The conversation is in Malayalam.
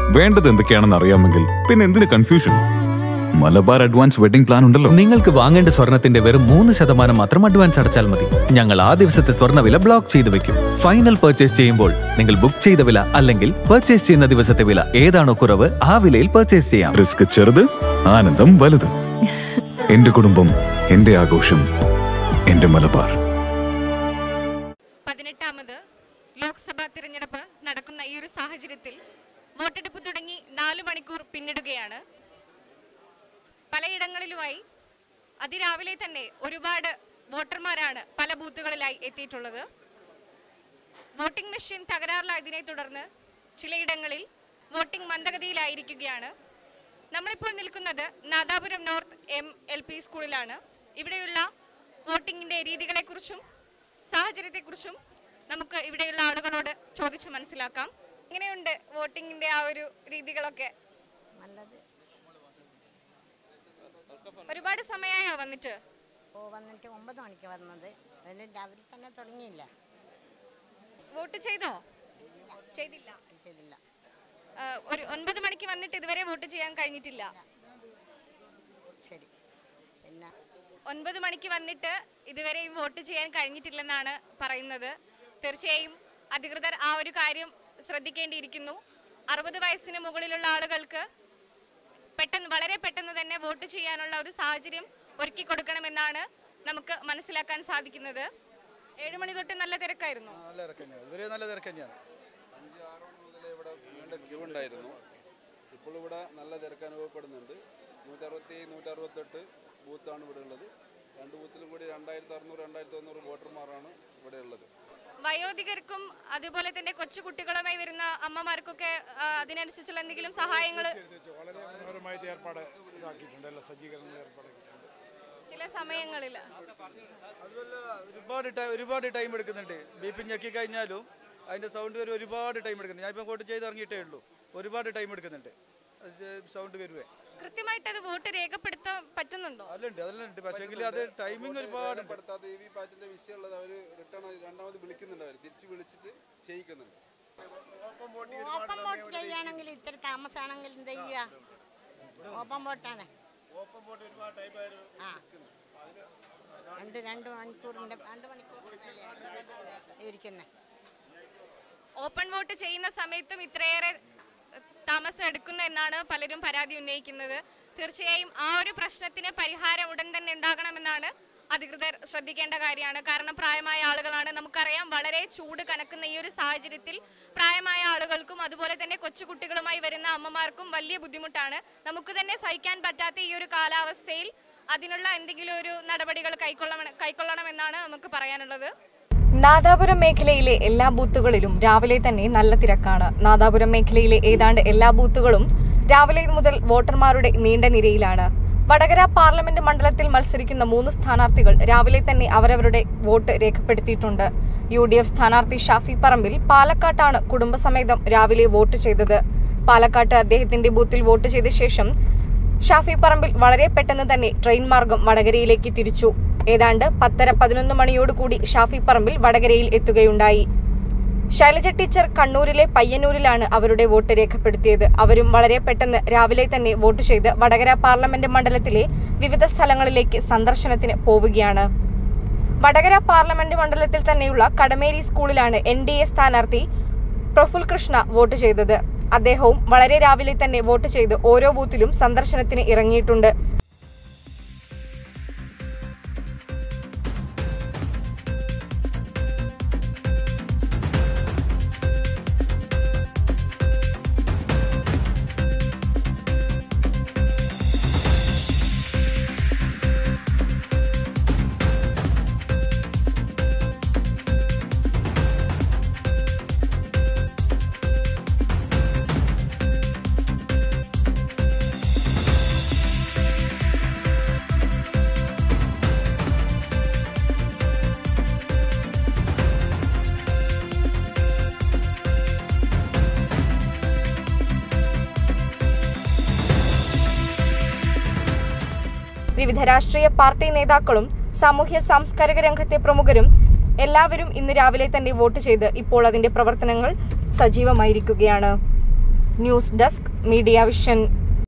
വേണ്ടത് എന്തൊക്കെയാണെന്ന് അറിയാമെങ്കിൽ പിന്നെ എന്തിന് confusion? Malabar advance wedding plan ഉണ്ടല്ലോ. നിങ്ങൾക്ക് വാങ്ങേണ്ട സ്വർണത്തിന്റെ വെറും 3% മാത്രം അഡ്വാൻസ് അടച്ചാൽ മതി. ഞങ്ങൾ ആ ദിവസത്തെ സ്വർണ്ണവില ബ്ലോക്ക് ചെയ്തു വെക്കും. ഫൈനൽ പർച്ചേസ് ചെയ്യുമ്പോൾ നിങ്ങൾ ബുക്ക് ചെയ്ത വില അല്ലെങ്കിൽ പർച്ചേസ് ചെയ്യുന്ന ദിവസത്തെ വില ഏതാണോ കുറവ് ആ വിലയിൽ പർച്ചേസ് ചെയ്യാം. റിസ്ക് ചെറുത്, ആനന്ദം വലുത്. എന്റെ കുടുംബം, എന്റെ ആഘോഷം, എന്റെ മലബാർ. 18ാമത് ലോക്സഭാ തിരഞ്ഞെടുപ്പ് നടക്കുന്ന ഈ ഒരു സാഹചര്യത്തിൽ വോട്ടെടുപ്പ് തുടങ്ങി 4 മണിക്കൂർ പിന്നിടുകയാണ്. പലയിടങ്ങളിലുമായി അതിരാവിലെ തന്നെ ഒരുപാട് വോട്ടർമാരാണ് പല ബൂത്തുകളിലായി എത്തിയിട്ടുള്ളത്. വോട്ടിംഗ് മെഷീൻ തകരാറിലായതിനെ തുടർന്ന് ചിലയിടങ്ങളിൽ വോട്ടിംഗ് മന്ദഗതിയിലായിരിക്കുകയാണ്. നമ്മളിപ്പോൾ നിൽക്കുന്നത് നാദാപുരം നോർത്ത് MLP സ്കൂളിലാണ്. ഇവിടെയുള്ള വോട്ടിങ്ങിൻ്റെ രീതികളെക്കുറിച്ചും സാഹചര്യത്തെക്കുറിച്ചും നമുക്ക് ഇവിടെയുള്ള ആളുകളോട് ചോദിച്ചു മനസ്സിലാക്കാം. എങ്ങനെയുണ്ട് വോട്ടിങ്ങിൻ്റെ ആ ഒരു രീതികളൊക്കെ? ഒരുപാട് സമയമായോ വന്നിട്ട്? വന്നിട്ട് 9 മണിക്ക് വന്നത്. രാവിലെ തന്നെ തുടങ്ങിയില്ല. വോട്ട് ചെയ്തോ? ചെയ്തില്ല. ഒരു 9 മണിക്ക് വന്നിട്ട് ഇതുവരെ വോട്ട് ചെയ്യാൻ കഴിഞ്ഞിട്ടില്ല. ശരി. പിന്നെ 9 മണിക്ക് വന്നിട്ട് ഇതുവരെയും വോട്ട് ചെയ്യാൻ കഴിഞ്ഞിട്ടില്ലെന്നാണ് പറയുന്നത്. തീർച്ചയായും അധികൃതർ ആ ഒരു കാര്യം ശ്രദ്ധിക്കേണ്ടിയിരിക്കുന്നു. 60 വയസ്സിന് മുകളിലുള്ള ആളുകൾക്ക് വളരെ പെട്ടെന്ന് തന്നെ വോട്ട് ചെയ്യാനുള്ള ഒരു സാഹചര്യം ഒരുക്കി കൊടുക്കണമെന്നാണ് നമുക്ക് മനസ്സിലാക്കാൻ സാധിക്കുന്നത്. 7 മണി തൊട്ട് നല്ല തിരക്കായിരുന്നു. നല്ല തിരക്ക് തന്നെയാണ്. 5-6 മണി മുതൽ ഇവിടെ നീണ്ട ക്യൂ ഉണ്ടായിരുന്നു. ഇപ്പോൾ ഇവിടെ നല്ല തിരക്ക് അനുഭവപ്പെടുന്നുണ്ട്. 167-168 ബൂത്താണ് ഇവിടെ ഉള്ളത്. 2 ബൂത്തിലും കൂടി 2600-2900 വോട്ടർമാരാണ് ഇവിടെ ഉള്ളത്. വയോധികർക്കും അതുപോലെ തന്നെ കൊച്ചുകുട്ടികളുമായി വരുന്ന അമ്മമാർക്കൊക്കെ അതിനനുസരിച്ചുള്ള എന്തെങ്കിലും സഹായങ്ങൾ ചില സമയങ്ങളിൽ ഒരുപാട് ടൈം എടുക്കുന്നുണ്ട്. ബി.പി ഞെക്കി കഴിഞ്ഞാലും അതിന്റെ സൗണ്ട് വരെ ഒരുപാട് ടൈം എടുക്കുന്നുണ്ട്. ഞാനിപ്പോൾ വോട്ട് ചെയ്ത് ഇറങ്ങിയിട്ടേ ഉള്ളൂ. ഒരുപാട് ടൈം എടുക്കുന്നുണ്ട് സൗണ്ട് വരുവേ. കൃത്യമായിട്ട് അത് വോട്ട് രേഖപ്പെടുത്താൻ പറ്റുന്നുണ്ടോ? അതിലുണ്ട്. പക്ഷേ അത് ടൈമിംഗ് ഒരുപാട് പാറ്റിന്റെ വിഷയമുള്ളത് അവർ റിട്ടേൺ രണ്ടാമത് വിളിക്കുന്നുണ്ട്. അവർ തിരിച്ച് വിളിച്ചിട്ട് ചെയ്യിക്കുന്നുണ്ട്. ഓപ്പൺ വോട്ട് ചെയ്യുകയാണെങ്കിൽ ഇത്തിരി താമസമാണെങ്കിൽ എന്താ ചെയ്യുക? ഓപ്പൺ വോട്ടാണ്. രണ്ട് മണിക്കൂറിന്റെ ഇരിക്കുന്നത്. ഓപ്പൺ വോട്ട് ചെയ്യുന്ന സമയത്തും ഇത്രയേറെ താമസം എടുക്കുന്നു എന്നാണ് പലരും പരാതി ഉന്നയിക്കുന്നത്. തീർച്ചയായും ആ ഒരു പ്രശ്നത്തിന് പരിഹാരം ഉടൻ തന്നെ ഉണ്ടാകണമെന്നാണ് അധികൃതർ ശ്രദ്ധിക്കേണ്ട കാര്യമാണ്. കാരണം പ്രായമായ ആളുകളാണ്. നമുക്കറിയാം വളരെ ചൂട് കനക്കുന്ന ഈ ഒരു സാഹചര്യത്തിൽ പ്രായമായ ആളുകൾക്കും അതുപോലെ തന്നെ കൊച്ചുകുട്ടികളുമായി വരുന്ന അമ്മമാർക്കും വലിയ ബുദ്ധിമുട്ടാണ്. നമുക്ക് തന്നെ സഹിക്കാൻ പറ്റാത്ത ഈ ഒരു കാലാവസ്ഥയിൽ അതിനുള്ള എന്തെങ്കിലും ഒരു നടപടികൾ കൈക്കൊള്ളണമെന്നാണ് നമുക്ക് പറയാനുള്ളത്. നാദാപുരം മേഖലയിലെ എല്ലാ ബൂത്തുകളിലും രാവിലെ തന്നെ നല്ല തിരക്കാണ്. നാദാപുരം മേഖലയിലെ ഏതാണ്ട് എല്ലാ ബൂത്തുകളും രാവിലെ മുതൽ വോട്ടർമാരുടെ നീണ്ട നിരയിലാണ്. വടകര പാർലമെന്റ് മണ്ഡലത്തിൽ മത്സരിക്കുന്ന 3 സ്ഥാനാർത്ഥികൾ രാവിലെ തന്നെ അവരവരുടെ വോട്ട് രേഖപ്പെടുത്തിയിട്ടുണ്ട്. UDF സ്ഥാനാർത്ഥി ഷാഫി പറമ്പിൽ പാലക്കാട്ടാണ് കുടുംബസമേതം രാവിലെ വോട്ട് ചെയ്തത്. പാലക്കാട്ട് അദ്ദേഹത്തിന്റെ ബൂത്തിൽ വോട്ട് ചെയ്ത ശേഷം ഷാഫി പറമ്പിൽ വളരെ പെട്ടെന്ന് തന്നെ ട്രെയിൻ മാർഗം വടകരയിലേക്ക് തിരിച്ചു. ഏതാണ്ട് 10:11 മണിയോടുകൂടി ഷാഫി പറമ്പിൽ വടകരയിൽ എത്തുകയുണ്ടായി. ശൈലജ ടീച്ചർ കണ്ണൂരിലെ പയ്യന്നൂരിലാണ് അവരുടെ വോട്ട് രേഖപ്പെടുത്തിയത്. അവരും വളരെ പെട്ടെന്ന് രാവിലെ തന്നെ വോട്ട് ചെയ്ത് വടകര പാർലമെന്റ് മണ്ഡലത്തിലെ വിവിധ സ്ഥലങ്ങളിലേക്ക് സന്ദർശനത്തിന് പോവുകയാണ്. വടകര പാർലമെന്റ് മണ്ഡലത്തിൽ തന്നെയുള്ള കടമേരി സ്കൂളിലാണ് NDA സ്ഥാനാർത്ഥി പ്രഫുൽ കൃഷ്ണ വോട്ട് ചെയ്തത്. അദ്ദേഹവും വളരെ രാവിലെ തന്നെ വോട്ട് ചെയ്ത് ഓരോ ബൂത്തിലും സന്ദർശനത്തിന് ഇറങ്ങിയിട്ടുണ്ട്. വിവിധ രാഷ്ട്രീയ പാർട്ടി നേതാക്കളും സാമൂഹ്യ സാംസ്കാരിക രംഗത്തെ പ്രമുഖരും എല്ലാവരും ഇന്ന് രാവിലെ തന്നെ വോട്ട് ചെയ്ത് ഇപ്പോൾ അതിന്റെ പ്രവർത്തനങ്ങൾ സജീവമായിരിക്കുകയാണ്. News desk media vision.